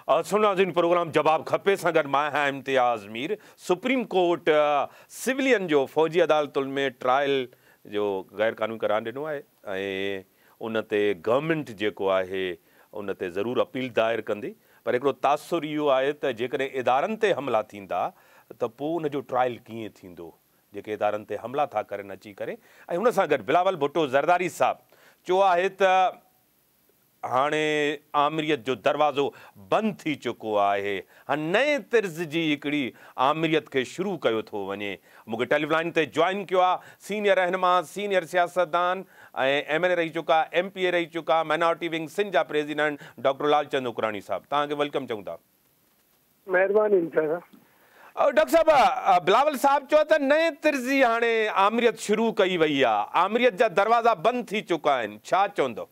सुनाज़िन programme जवाब खपे सां गॾु मां आहियां Imtiaz Mir. Supreme court civilian जो फ़ौजी अदालतुनि में ट्रायल जो गैर क़ानूनी करार ॾिनो आहे ऐं उन ते गवर्नमेंट जेको आहे उन ते ज़रूरु अपील दायर कंदी। पर हिकिड़ो तासुर इहो आहे त जेकॾहिं इदारनि ते हमला थींदा त पोइ उनजो ट्रायल कीअं थींदो, जेके इदारनि ते हमला था करनि अची करे। ऐं हुन सां गॾु बिलावल भुट्टो ज़रदारी साहब चयो आहे त हाणे आमिरियत जो दरवाज़ो बंदि थी चुको आहे, हाणे नए तर्ज़ जी हिकिड़ी आमिरियत खे शुरू कयो थो वञे। मूंखे टेलीफोन ते जॉइन कयो आहे सीनियर रहनुमा, सीनियर सियासतदान ऐं MLA रही चुका, MPA रही चुका, माइनॉरिटी विंग सिंध जा प्रेसिडेंट डॉक्टर लालचंद उकराणी साहब। तव्हांखे वेलकम चऊं था। महिरबानी डॉक्टर साहब, बिलावल साहब चयो त नए तर्ज़ जी हाणे आमिरियत शुरू कई वई आहे, आमिरियत जा दरवाज़ा बंदि थी चुका आहिनि, छा चवंदो?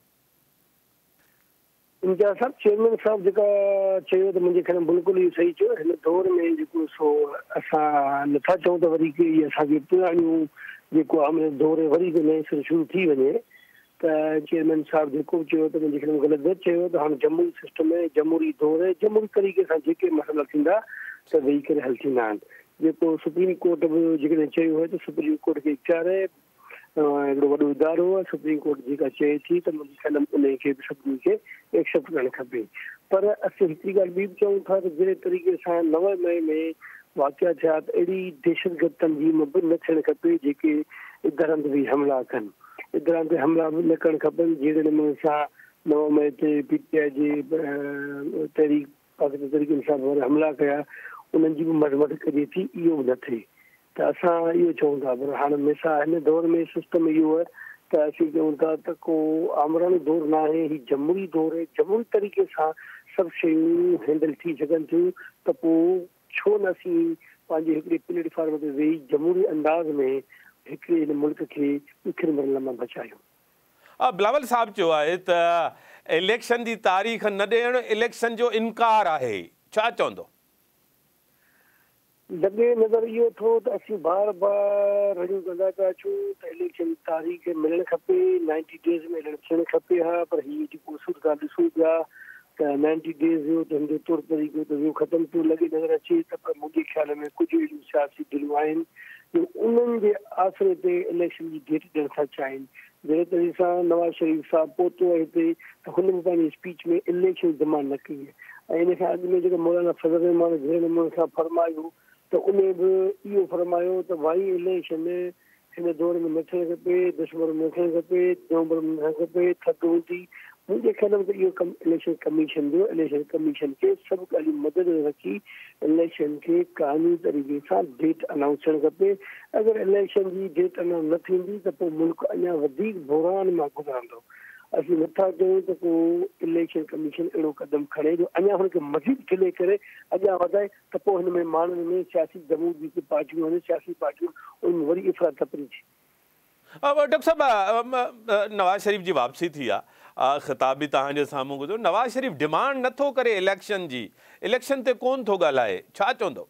इम्तियाज़ साहब, चेयरमैन साहब जेका चयो त मुंहिंजे ख़्याल में बिल्कुलु ई सही चयो। हिन दौर में जेको सो असां नथा चऊं त वरी की असांजी पुराणियूं जेको आमिरियत दौर वरी नए सिरे शुरू थी वञे। त चेयरमैन साहब जेको बि चयो त मुंहिंजे ख़्याल में ग़लति न चयो त हाणे जमहूरी सिस्टम में जमहूरी दौर जमहूरी तरीक़े सां जेके मसइला थींदा त वेही करे हल थींदा आहिनि। जेको सुप्रीम कोर्ट बि जेकॾहिं चयो आहे त सुप्रीम कोर्ट खे इख्तियार आहे, हिकिड़ो वॾो इदारो आहे सुप्रीम कोर्ट जेका चए थी त मुंहिंजे ख़्याल में उन खे बि सभिनी खे एक्सेप्ट करणु खपे। पर असीं हिकिड़ी ॻाल्हि ॿी बि चऊं था त जहिड़े तरीक़े सां 9 मई में वाक़िया थिया त अहिड़ी दहशतगर्द तंज़ीम बि न थियणु खपे जेके इदारनि ते बि हमला कनि। इदारनि ते हमला बि न करणु खपनि। जहिड़े नमूने सां 9 मई ते PTI जे तहरीक पाकिस्तान तरीक़े सां हमला कया, उन्हनि जी बि मरम्मत कजे थी, इहो बि न थिए। त असां इहो चऊं था। पर हाणे हमेशा हिन दौर में सिस्टम इहो आहे त असीं चऊं था त को आमरानी दौर न आहे, हीउ जमहूरी दौर आहे। जमहूरी तरीक़े सां सभु शयूं हैंडल थी सघनि थियूं त पोइ छो न असीं पंहिंजे हिकिड़े प्लेटफॉर्म ते वेही जमहूरी अंदाज़ में हिकिड़े हिन मुल्क खे ॾुखियनि मरहलनि मां बचायूं। बिलावल साहब चयो आहे त इलेक्शन जी तारीख़ न ॾियणु इलेक्शन जो इनकार आहे, छा चवंदो? लॻे नज़र इहो थो त असीं बार बार रजू कंदा पिया अचूं त इलेक्शन तारीख़ मिलणु खपे, 90 डेज़ में थियणु खपे। हा, पर हीअ जेको सूरत ॾिसूं पिया त 90 डेज़ जो त हिनजो तौर तरीक़ो त इहो ख़तमु थियो लॻे नज़र अचे। त पर मुंहिंजे ख़्याल में कुझु अहिड़ियूं सियासी दिलियूं आहिनि जो उन्हनि जे आसिरे ते इलेक्शन जी डेट ॾियणु था चाहिनि। जहिड़े तरीक़े सां नवाज़ शरीफ़ साहब पहुतो आहे हिते त हुन में पंहिंजी स्पीच में इलेक्शन डिमांड न कई आहे। ऐं इन खां अॻु में जेको मौलाना फज़ल रहमान जहिड़े नमूने सां फरमायो त उन बि इहो फरमायो त भाई इलेक्शन हिन दौर में न थियणु खपे, दिसंबर में न थियणु खपे, नवंबर में न थियणु खपे, थधि हूंदी। मुंहिंजे ख़्याल में त इहो कमु इलेक्शन कमीशन जो, इलेक्शन कमीशन खे सभु ॻाल्हियूं मदद में रखी इलेक्शन खे क़ानूनी तरीक़े सां डेट अनाउंस थियणु खपे। अगरि इलेक्शन जी डेट अनाउंस न थींदी त पोइ मुल्क अञा वधीक बहिरान मां गुज़रंदो। असीं नथा चऊं त को इलेक्शन कमीशन अहिड़ो क़दम खणे जो अञा हुनखे मज़ीद ढिले करे अॻियां वधाए त पोइ हिन में माण्हुनि में सियासी जमूर जेके पार्टियूं आहिनि, सियासी पार्टियूं, उनमें वरी इफ़रात तफ़री थी। डॉक्टर साहब, नवाज़ शरीफ़ जी वापसी थी आहे, ख़िताब बि तव्हांजे साम्हूं गुज़रो। नवाज़ शरीफ़ डिमांड नथो करे इलेक्शन जी, इलेक्शन ते कोन थो ॻाल्हाए, छा चवंदो?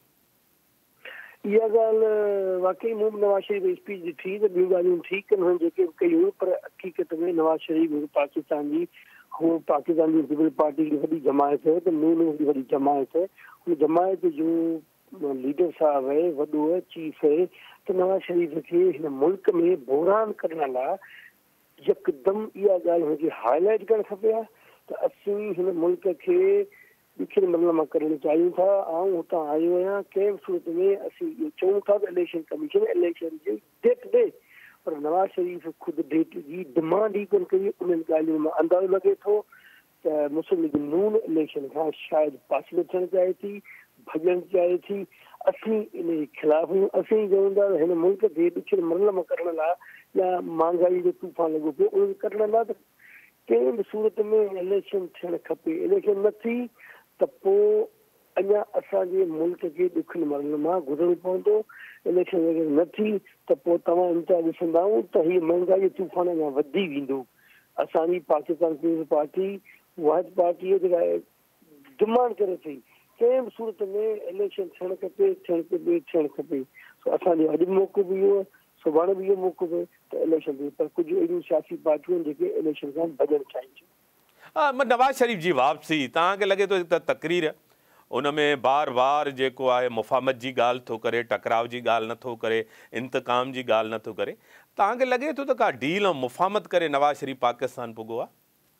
इहा ॻाल्हि वाकई मूं बि नवाज़ शरीफ़ जी स्पीच ॾिठी त ॿियूं ॻाल्हियूं ठीकु आहिनि जेके बि कयूं, पर हक़ीक़त में नवाज़ शरीफ़ पाकिस्तान जी पीपल पार्टी जी वॾी जमायत है, त नून जी वॾी जमायत है। उन जमायत जो लीडर साहब है, वॾो है, चीफ है। त नवाज़ शरीफ़ खे हिन मुल्क में बहिरान करण लाइ यकदमि इहा ॻाल्हि हुनखे हाईलाइट करणु खपे आहे त असीं हिन मुल्क खे ॾुखियनि मरहलनि मां करणु चाहियूं था। ऐं हुतां आयो आहियां, कंहिं बि सूरत में असीं इहो चऊं था त इलेक्शन कमीशन इलेक्शन जी डेट ॾे, पर नवाज़ शरीफ़ ख़ुदि डेट जी डिमांड ई कोन कई। उन्हनि ॻाल्हियुनि मां अंदाज़ो लॻे थो त मुस्लिम लीग नून इलेक्शन खां शायदि पासिलो थियणु चाहे थी, भॼणु चाहे थी। असीं इन जे ख़िलाफ़ आहियूं। असीं चऊं था हिन मुल्क खे ॾुखियनि मरहलनि मां करण लाइ या महांगाई जो तूफ़ान लॻो पियो उन करण लाइ त कंहिं बि सूरत में इलेक्शन थियणु खपे। इलेक्शन न थी त पोइ अञा असांजे मुल्क खे ॾुखियनि मरहलनि मां गुज़रणो पवंदो। इलेक्शन वग़ैरह न थी त पोइ तव्हां इम्तियाज़ ॾिसंदा त हीअ महांगाई जो तूफ़ान अञा वधी वेंदो। असांजी पाकिस्तान पीपल्स पार्टी वाहिद पार्टी आहे जेका डिमांड करे थी कंहिं बि सूरत में इलेक्शन थियणु खपे, थियणु खपे, थियणु खपे। असांजो अॼु मौक़ो बि इहो आहे, सुभाणे बि इहो मौक़ो पए त इलेक्शन थिए। पर कुझु अहिड़ियूं सियासी पार्टियूं आहिनि जेके इलेक्शन खां भॼणु चाहिनि थियूं। नवाज़ शरीफ़ जी वापसी तव्हांखे लॻे थो त तकरीर उन में बार बार जेको आहे मुफ़ाहमत जी ॻाल्हि थो करे, टकराव जी ॻाल्हि नथो करे, इंतकाम जी ॻाल्हि नथो करे, तव्हांखे लॻे थो त का डील ऐं मुफ़ाहमत करे नवाज़ शरीफ़ पाकिस्तान पुॻो आहे?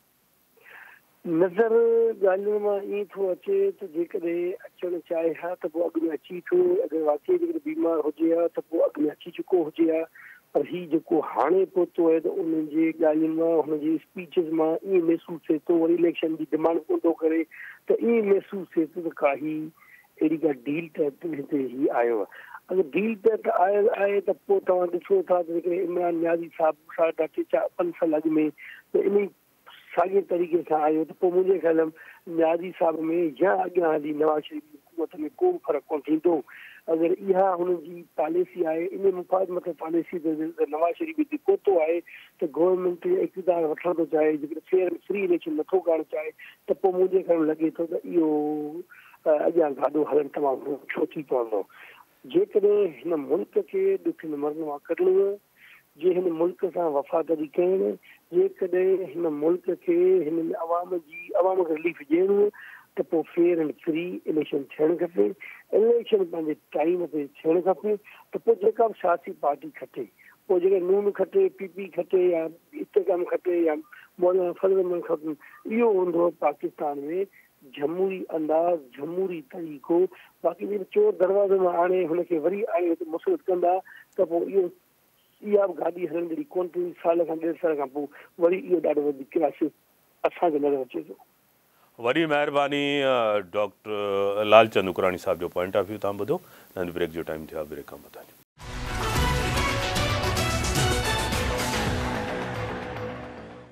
नज़र ॻाल्हियुनि मां ईअं थो अचे त जेकॾहिं अचणु चाहे हा त पोइ अॻु में अची थो, अगरि वाक़ई जेकॾहिं बीमार हुजे हा त पोइ अॻु में अची चुको हुजे हा। पर हीउ जेको हाणे पहुतो आहे त उन्हनि जे ॻाल्हियुनि मां, हुनजी स्पीचिस मां ईअं महसूसु थिए थो, वरी इलेक्शन जी डिमांड कोन थो करे, त ईअं महसूसु थिए थो त काई अहिड़ी का डील तहत हिते ही आयो आहे। अगरि डील तहत आयल आहे त पोइ तव्हां ॾिसो था त जेकॾहिं इमरान नियाज़ी साहिबु 4.5 साल अॻु में त इन साॻिए तरीक़े सां आयो त पोइ मुंहिंजे ख़्याल में नियाज़ी साहिब में या अॻियां हली नवाज़ शरीफ़ जी हुकूमत में को बि फ़र्क़ु कोन थींदो। अगरि इहा हुनजी पॉलिसी आहे, इन मुफ़ाद मथे पॉलिसी त नवाज़ शरीफ़ हिते पहुतो आहे त गवर्नमेंट इक़्तिदार वठणु थो चाहे, जेकॾहिं फेयर फ्री इलेक्शन नथो करणु चाहे त पोइ मुंहिंजे ख़्याल में लॻे थो त इहो अॻियां गाॾो हलणु तमामु छो थी पवंदो। जेकॾहिं हिन मुल्क खे ॾुखियुनि मरण मां कढणो, जे हिन मुल्क सां वफ़ादारी करणु, जेकॾहिं हिन मुल्क खे हिन अवाम खे रिलीफ ॾियणो त पोइ फेयर एंड फ्री इलेक्शन थियणु खपे। इलेक्शन पंहिंजे टाइम ते थियणु खपे त पोइ जेका बि सियासी पार्टी खटे, पोइ जेके नून खटे, पीपी खटे या इस्तेकाम खटे या मौलाना फज़ल रहमान खटनि, इहो हूंदो पाकिस्तान में जमहूरी अंदाज़, जमहूरी तरीक़ो। बाक़ी जे चोर दरवाज़े मां आणे हुनखे वरी आणे हिते मुसलत कंदा त पोइ इहा बि गाॾी हलण जहिड़ी कोन थी। साल खां 1.5 साल खां पोइ वरी इहो ॾाढो वधीक क्राइसिस असांखे नज़र अचे थो। वॾी महिरबानी डॉक्टर लालचंद उकराणी साहिब जो पॉइंट ऑफ व्यू तव्हां ॿुधो। ब्रेक जो टाइम थियो आहे, ब्रेक खां पोइ